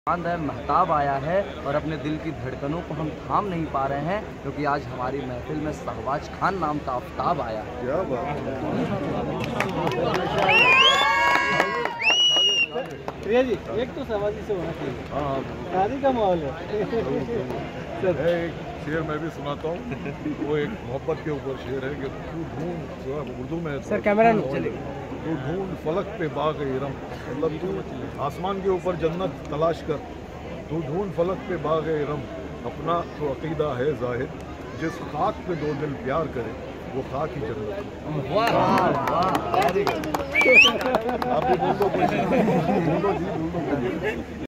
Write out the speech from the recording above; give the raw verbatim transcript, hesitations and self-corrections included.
चांद है, महताब आया है और अपने दिल की धड़कनों को हम थाम नहीं पा रहे हैं क्योंकि आज हमारी महफिल में शहबाज खान नाम का आफ्ताब आया है। क्या बात है प्रिया जी, एक तो शहबाज से होना चाहिए, शादी का माहौल है। एक शेर मैं भी सुनाता हूँ, वो एक मोहब्बत के ऊपर शेर है कि तू ढूंढ, उर्दू में सर कैमरा चलेगा, तू ढूंढ फलक पे बाग इरम, मतलब तू आसमान के ऊपर जन्नत तलाश कर, तू ढूंढ फलक पे बाग इरम, अपना तो अकीदा है जाहिर, जिस खाक पे दो दिल प्यार करे वो खाक ही जन्नत। आप भी बोल दो, बोल दो जी, बोल दो।